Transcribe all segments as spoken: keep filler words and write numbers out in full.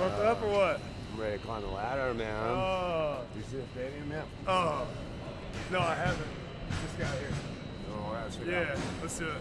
Pumped uh, up or what? I'm ready to climb the ladder, man. Oh. Do you see the stadium yet? Oh. No, I haven't. Just got here. Oh, that's yeah, out. Let's do it.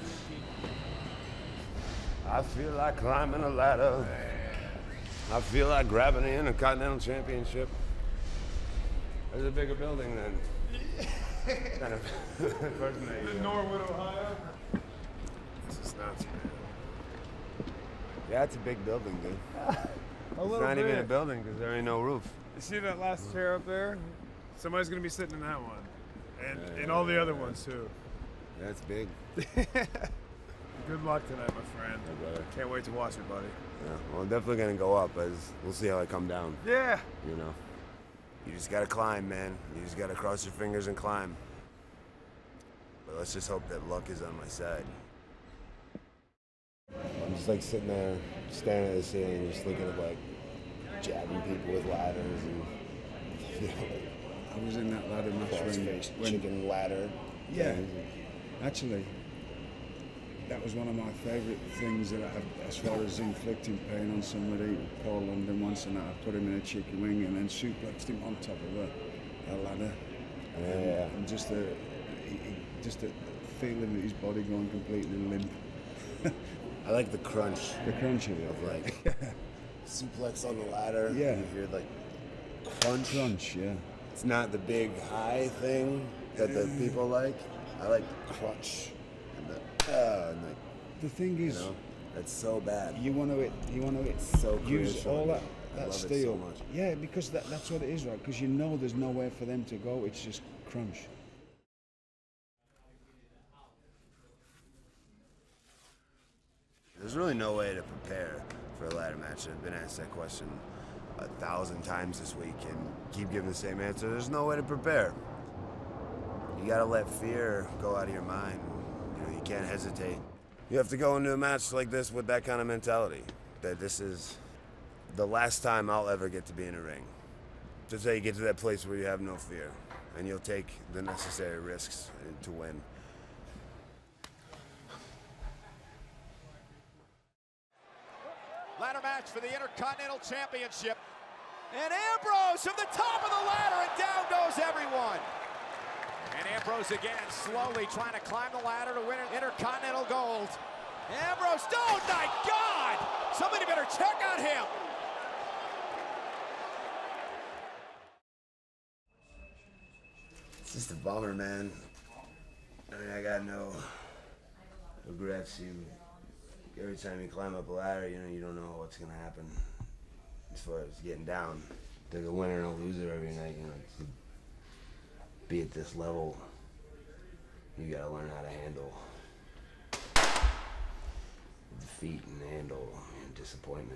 I feel like climbing a ladder. I feel like grabbing the Intercontinental Championship. There's a bigger building than kind of first name. In Norwood, Ohio. This is nuts, man. Yeah, it's a big building, dude. a it's little not bit. even a building because there ain't no roof. You see that last chair up there? Somebody's gonna be sitting in that one, and yeah, and all the other yeah. ones too. That's big. Good luck tonight, my friend. Yeah, brother. Can't wait to watch it, buddy. Yeah, well, I'm definitely gonna go up as we'll see how I come down. Yeah. You know, you just gotta climb, man. You just gotta cross your fingers and climb. But let's just hope that luck is on my side. I'm just like sitting there, staring at the ceiling, just thinking of like jabbing people with ladders and. You know, like, I was in that ladder match when, when chicken ladder. Yeah, actually, that was one of my favourite things that I have, as far as inflicting pain on somebody. Paul London once, and I put him in a chicken wing and then suplexed him on top of a, a ladder. Yeah, and, yeah. and just a, just a feeling of his body going completely limp. I like the crunch. The crunch of it, of like suplex on the ladder. Yeah. You hear like crunch. Crunch, yeah. It's not the big high thing that the people like. I like the crunch and the uh, and like. The thing is, you know, that's so bad. You want to, you want to it's so use all that that I love steel. It so much. Yeah, because that, that's what it is, right? Because you know there's nowhere for them to go. It's just crunch. There's really no way to prepare for a ladder match. I've been asked that question a thousand times this week and keep giving the same answer. There's no way to prepare. You gotta let fear go out of your mind. You know, you can't hesitate. You have to go into a match like this with that kind of mentality, that this is the last time I'll ever get to be in a ring. Just so you get to that place where you have no fear and you'll take the necessary risks to win. Ladder match for the Intercontinental Championship. And Ambrose from the top of the ladder, and down goes everyone. And Ambrose again, slowly trying to climb the ladder to win an Intercontinental Gold. Ambrose, oh my God! Somebody better check on him. It's just a bummer, man. I mean, I got no regrets. You, every time you climb up a ladder, you know, you don't know what's gonna happen as far as getting down. There's a winner and a loser every night, you know. To be at this level, you gotta learn how to handle defeat and handle you know, disappointment.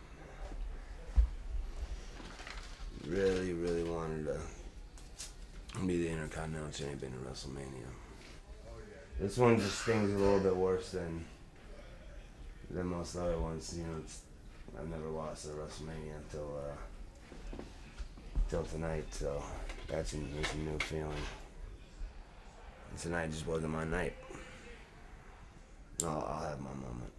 Really, really wanted to be the Intercontinental Champion in WrestleMania. This one just stings a little bit worse than than most other ones. You know, it's, I've never lost at WrestleMania until uh, until tonight, so that's a, that's a new feeling. And tonight just wasn't my night. I'll, I'll have my moment.